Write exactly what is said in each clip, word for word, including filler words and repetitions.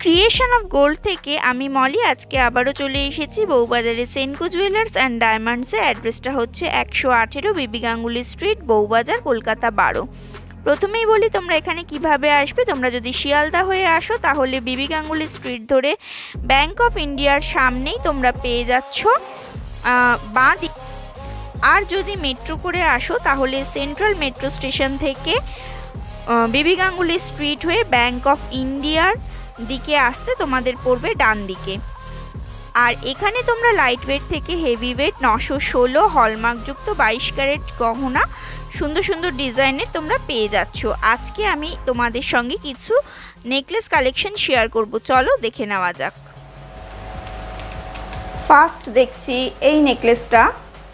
Creation of gold থেকে আমি মলি আজকে আবারও চলে এসেছি বউবাজারে সেনকো জুয়েলার্স অ্যান্ড ডায়মন্ডসের। অ্যাড্রেসটা হচ্ছে একশো আঠেরো বিবি গাঙ্গুলি স্ট্রিট, বউবাজার, কলকাতা বারো। প্রথমেই বলি তোমরা এখানে কিভাবে আসবে। তোমরা যদি শিয়ালদা হয়ে আসো তাহলে বিবি গাঙ্গুলি স্ট্রিট ধরে ব্যাংক অফ ইন্ডিয়ার সামনেই তোমরা পেয়ে যাচ্ছ বাঁ দিকে। আর যদি মেট্রো করে আসো তাহলে সেন্ট্রাল মেট্রো স্টেশন থেকে বিবি গাঙ্গুলি স্ট্রিট হয়ে ব্যাংক অফ ইন্ডিয়ার দিকে আসতে তোমাদের পড়বে ডান দিকে। আর এখানে তোমরা লাইট ওয়েট থেকে হেভি ওয়েট নশো ষোলো হলমার্কযুক্ত বাইশ ক্যারেট গহনা সুন্দর সুন্দর ডিজাইনের তোমরা পেয়ে যাচ্ছ। আজকে আমি তোমাদের সঙ্গে কিছু নেকলেস কালেকশন শেয়ার করব, চলো দেখে নেওয়া যাক। ফার্স্ট দেখছি এই নেকলেসটা।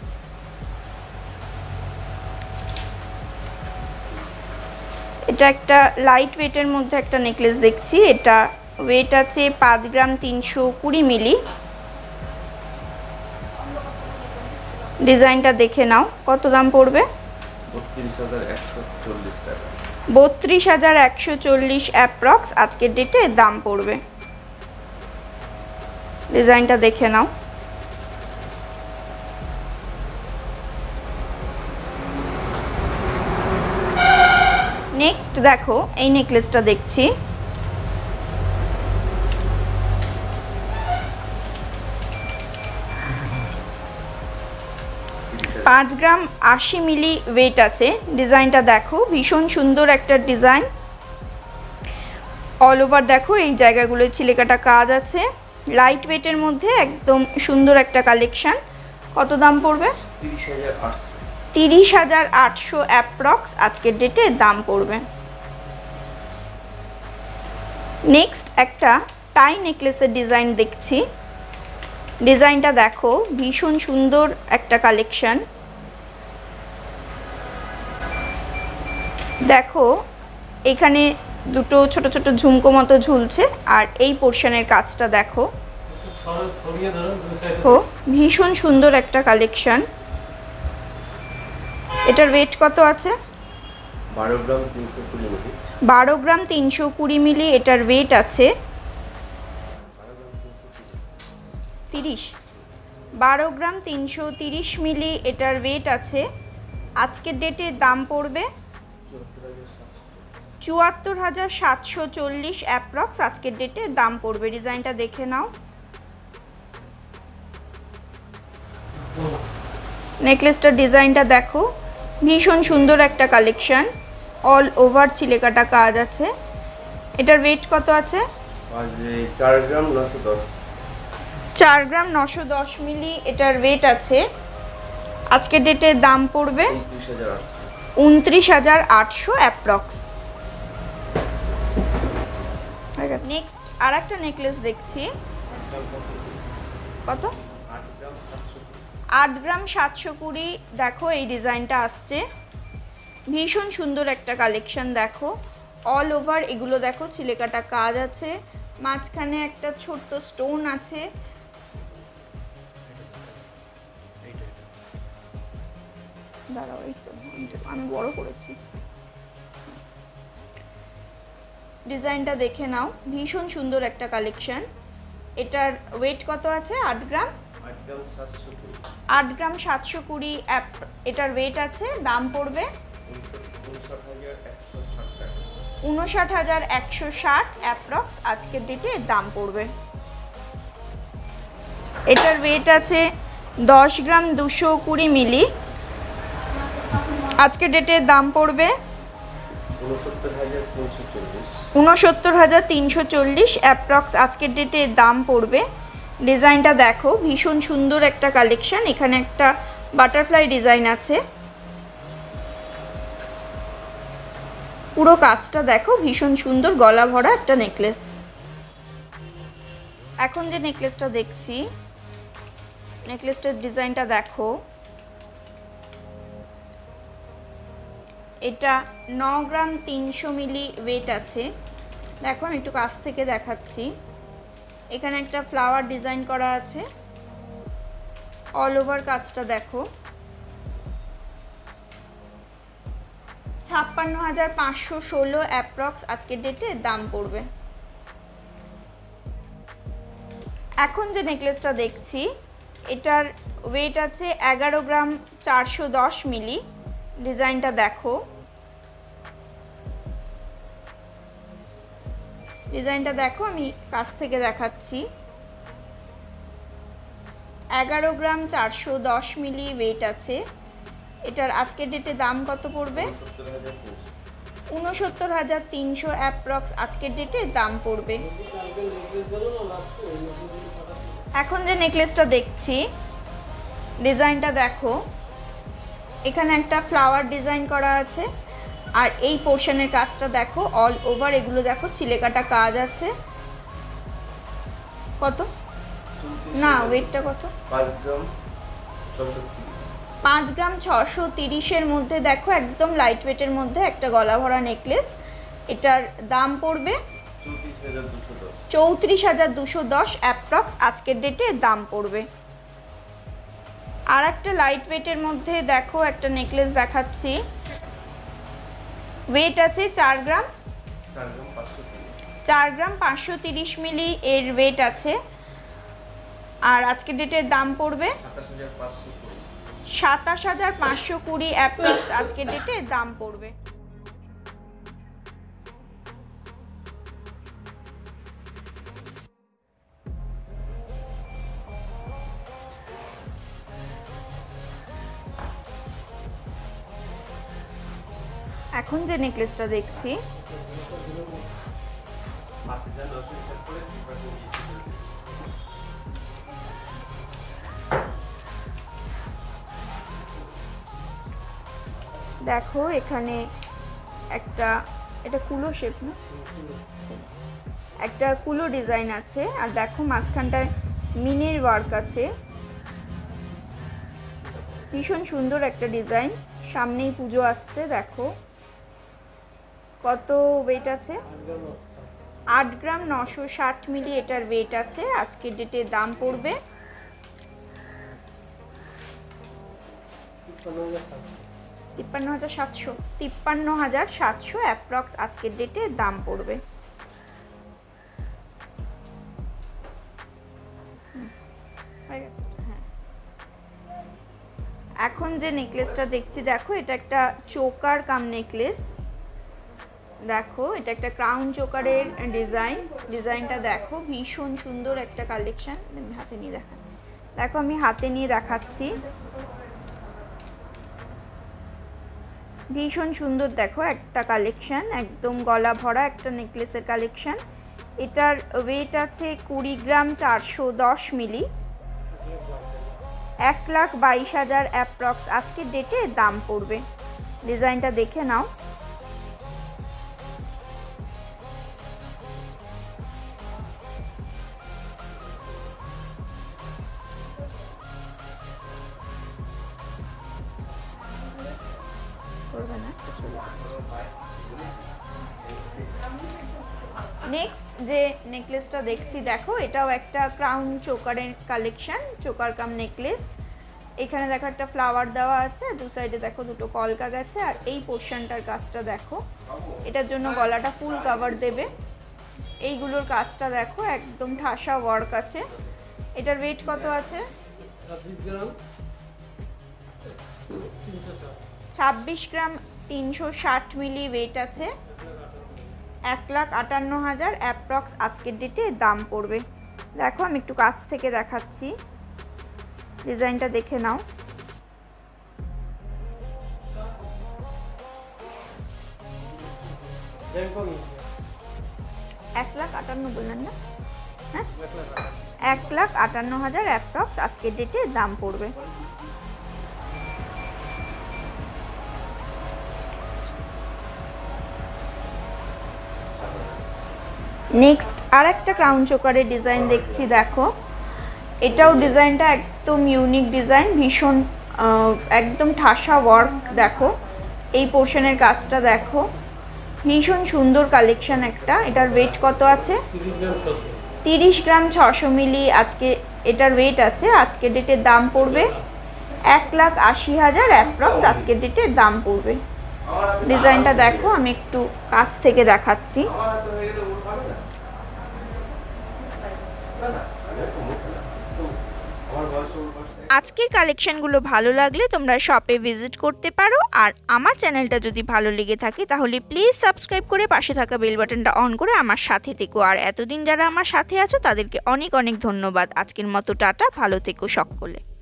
এটা একটা লাইট ওয়েটের মধ্যে একটা নেকলেস দেখছি। এটা ওয়েট আছে পাঁচ গ্রাম তিনশো কুড়ি মিলি। ডিজাইনটা দেখে নাও, কত দাম পড়বে? বত্রিশ হাজার একশো চল্লিশ অ্যাপ্রক্স আজকের ডেটে দাম পড়বে। ডিজাইনটা দেখে নাও। নেক্সট দেখো এই নেকলেসটা দেখছি। পাঁচ গ্রাম আশি মিলি ওয়েট আছে। ডিজাইনটা দেখো, ভীষণ সুন্দর একটা ডিজাইন। অল ওভার দেখো এই জায়গাগুলো ছিলেকাটা কাজ আছে। লাইট ওয়েটের মধ্যে একদম সুন্দর একটা কালেকশন। কত দাম পড়বে? তিরিশ হাজার আটশো অ্যাপ্রক্স আজকের ডেটে দাম পড়বে। নেক্সট একটা টাই নেকলেসের ডিজাইন দেখছি। ডিজাইনটা দেখো, ভীষণ সুন্দর একটা কালেকশন। দেখো এখানে দুটো ছোট ছোট ঝুমকো মতো ঝুলছে। আর এই পোর্শনের কাজটা দেখো, ভীষণ সুন্দর একটা কালেকশন। এটার ওয়েট কত আছে? বারো গ্রাম তিনশো কুড়ি মিলি। বারো গ্রাম তিনশো কুড়ি মিলি এটার ওয়েট আছে। তিরিশ বারো গ্রাম তিনশো তিরিশ মিলি এটার ওয়েট আছে। আজকের ডেটে দাম পড়বে চুয়াত্তর হাজার সাতশো চল্লিশ অ্যাপ্রক্স আজকের ডেটে দাম পড়বে। ডিজাইনটা দেখে নাও। নেকলেসটার ডিজাইনটা দেখো, ভীষণ সুন্দর একটা কালেকশন। অল ওভার ছিলেকাটা কাজ আছে। এটার ওয়েট কত আছে? চার গ্রাম নশো দশ। চার গ্রাম নশো দশ মিলি এটার ওয়েট আছে। আজকের ডেটে দাম পড়বে উনত্রিশ হাজার আটশো অ্যাপ্রক্স। নেক্সট আর একটা নেকলেস দেখছি। কত? আট গ্রাম সাতশো কুড়ি। দেখো এই ডিজাইনটা আসছে, ভীষণ সুন্দর একটা কালেকশন। দেখো অল ওভার এগুলো দেখো ছিলেকাটা কাজ আছে। মাঝখানে একটা ছোট্ট স্টোন আছে। দাঁড়াও, এই তো আমি বড় করেছি। ডিজাইনটা দেখে নাও, ভীষণ সুন্দর একটা কালেকশন। এটার ওয়েট কত আছে? আট গ্রাম আট গ্রাম সাতশো কুড়ি এটার ওয়েট আছে। দাম পড়বে উনষাট হাজার একশো ষাট অ্যাপ্রক্স আজকের ডেটে দাম পড়বে। এটার ওয়েট আছে দশ গ্রাম দুশো কুড়ি মিলি। আজকের ডেটে দাম পড়বে উনসত্তর হাজার তিনশো চল্লিশ অ্যাপ্রক্স আজকের ডেটে দাম পড়বে। ডিজাইনটা দেখো, ভীষণ সুন্দর একটা কালেকশন। এখানে একটা বাটারফ্লাই ডিজাইন আছে। পুরো কাজটা দেখো, ভীষণ সুন্দর গলা ভরা একটা নেকলেস। এখন যে নেকলেসটা দেখছি, নেকলেসটার ডিজাইনটা দেখো। এটা ন গ্রাম তিনশো মিলি ওয়েট আছে। দেখো আমি একটু কাছ থেকে দেখাচ্ছি। এখানে একটা ফ্লাওয়ার ডিজাইন করা আছে। অল ওভার কাজটা দেখো। ছাপ্পান্ন হাজার পাঁচশো ষোলো অ্যাপ্রক্স আজকের ডেটে দাম পড়বে। এখন যে নেকলেসটা দেখছি এটার ওয়েট আছে এগারো গ্রাম চারশো দশ মিলি। ডিজাইনটা দেখো, ডিজাইনটা দেখো, আমি কাছ থেকে দেখাচ্ছি। এগারো গ্রাম চারশো দশ মিলি ওয়েট আছে। এটার আজকের ডেটে দাম কত পড়বে? উনসত্তর হাজার তিনশো অ্যাপ্রক্স আজকের ডেটে দাম পড়বে। এখন যে নেকলেসটা দেখছি ডিজাইনটা দেখো, এখানে একটা ফ্লাওয়ার ডিজাইন করা আছে আর এই পোর্শনের কাজটা দেখো, অল ওভার এগুলো দেখো চিলেকাটা কাজ আছে। কত না ওয়েটটা কত? পাঁচ গ্রাম ছশো তিরিশের মধ্যে দেখো, একদম লাইট ওয়েটের মধ্যে একটা গলা ভরা নেকলেস। এটার দাম পড়বে চৌত্রিশ হাজার দুশো দশ অ্যাপ্রক্স আজকের ডেটে দাম পড়বে। আর একটা লাইট ওয়েটের মধ্যে দেখো একটা নেকলেস দেখাচ্ছি, ওয়েট আছে চার গ্রাম চার গ্রাম পাঁচশো তিরিশ মিলি এর ওয়েট আছে। আর আজকের ডেটের দাম পড়বে সাতাশ হাজার পাঁচশো কুড়ি অ্যাপ্রক্স আজকের ডেটে দাম পড়বে। এখন যে নেকলেসটা দেখছি দেখো, এখানে একটা এটা কুলো শেপ না, একটা কুলো ডিজাইন আছে আর দেখো মাঝখানটায় মিনের ওয়ার্ক আছে, ভীষণ সুন্দর একটা ডিজাইন। সামনেই পুজো আসছে। দেখো কত ওয়েট আছে, আট গ্রাম নশো ষাট মিলি এটার ওয়েট আছে। আজকের ডেটে দাম পড়বে তিপ্পান্ন হাজার সাতশো তিপ্পান্ন হাজার সাতশো অ্যাপ্রক্স আজকের ডেটে দাম পড়বে। হ্যাঁ, এখন যে নেকলেসটা দেখছি দেখো, এটা একটা চোকার কাম নেকলেস। দেখো এটা একটা ক্রাউন চোকারের ডিজাইন। ডিজাইনটা দেখো, ভীষণ সুন্দর একটা কালেকশন। আমি হাতে নিয়ে দেখাচ্ছি, দেখো আমি হাতে নিয়ে দেখাচ্ছি, ভীষণ সুন্দর। দেখো একটা কালেকশন, একদম গলা ভরা একটা নেকলেসের কালেকশন। এটার ওয়েট আছে কুড়ি গ্রাম চারশো দশ মিলি, এক লাখ বাইশ হাজার অ্যাপ্রক্স আজকের ডেটে দাম পড়বে। ডিজাইনটা দেখে নাও। নেক্সট যে নেকলেসটা দেখছি দেখো, এটাও একটা ক্রাউন চোকারের কালেকশন, চোকার কাম নেকলেস। এখানে দেখো একটা ফ্লাওয়ার দেওয়া আছে, দু সাইডে দেখো দুটো কলকা গেছে আর এই পোর্শনটার কাজটা দেখো, এটার জন্য গলাটা ফুল কভার দেবে। এইগুলোর কাজটা দেখো, একদম ঠাসা ওয়ার্ক আছে। এটার ওয়েট কত আছে? ছাব্বিশ গ্রাম তিনশো ষাট মিলি ওয়েট আছে। এক লাখ আটান্ন হাজার অ্যাপ্রক্স আজকের ডেটে দাম পড়বে। দেখো আমি একটু কাছ থেকে দেখাচ্ছি, ডিজাইনটা দেখে নাও। এক লাখ আটান্ন বললেন না? হ্যাঁ, এক লাখ আটান্ন হাজার অ্যাপ্রক্স আজকের ডেটে দাম পড়বে। নেক্সট আর একটা ক্রাউন চোকারের ডিজাইন দেখছি দেখো, এটাও ডিজাইনটা একদম ইউনিক ডিজাইন, ভীষণ একদম ঠাসা ওয়ার্ক। দেখো এই পোর্শনের কাজটা দেখো, ভীষণ সুন্দর কালেকশন একটা। এটার ওয়েট কত আছে? তিরিশ গ্রাম ছশো মিলি আজকে এটার ওয়েট আছে। আজকের ডেটের দাম পড়বে এক লাখ আশি হাজার অ্যাপ্রক্স আজকের ডেটের দাম পড়বে। ডিজাইনটা দেখো, আমি একটু কাছ থেকে দেখাচ্ছি। আজকের কালেকশনগুলো ভালো লাগলে তোমরা শপে ভিজিট করতে পারো। আর আমার চ্যানেলটা যদি ভালো লেগে থাকে তাহলে প্লিজ সাবস্ক্রাইব করে পাশে থাকা বেল বাটনটা অন করে আমার সাথে থেকো। আর এতদিন যারা আমার সাথে আছো তাদেরকে অনেক অনেক ধন্যবাদ। আজকের মতো টাটা, ভালো থেকো সকলে।